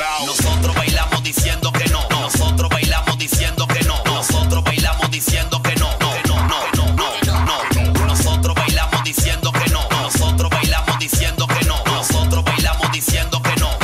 Nosotros bailamos diciendo que no. Nosotros bailamos diciendo que no. Nosotros bailamos diciendo que no. Nosotros bailamos diciendo que no. Nosotros bailamos diciendo que no. Nosotros bailamos diciendo que no.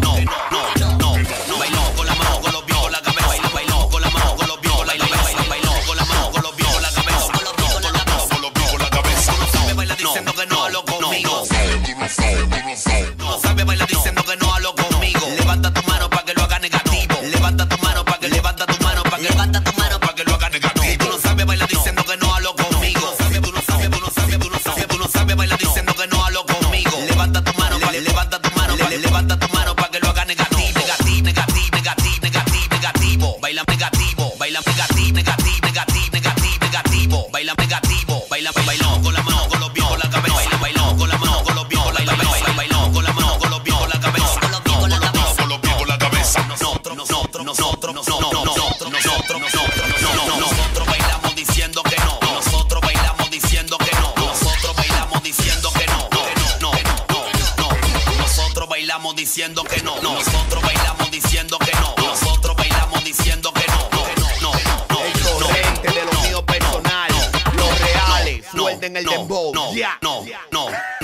Bailó con la mano, con los pies, con la cabeza. Bailó con la mano, con los pies, con la cabeza. Bailó con la mano, con los pies, con la cabeza. Con los pies, con la cabeza. Tú no sabes bailar diciendo que no hablo conmigo. Tú no sabes bailar diciendo que no hablo conmigo. Levanta tu mano para que lo haga negativo. Levanta tu mano para que levanta tu mano para que levanta tu mano para que lo haga negativo. Tú no sabes bailar diciendo que no hablo conmigo. Tú no sabes bailar diciendo que no hablo conmigo. Levanta tu mano, levanta tu mano, levanta tu mano para que lo haga negativo. Negativo. Baila negativo, baila negativo, negativo. Baila negativo, baila con la mano, con los pies, con la cabeza. Bailó con la mano, con los pies, con la cabeza. Bailó con la mano, con los pies, con la cabeza. Con los pies, con la cabeza. Nosotros bailamos diciendo que no. Nosotros bailamos diciendo que no. Nosotros bailamos diciendo que no. Nosotros bailamos diciendo que no. Nosotros bailamos diciendo que no. Nosotros bailamos diciendo que no. El torrente de lo mío personal. Los reales suelten el dembow. No.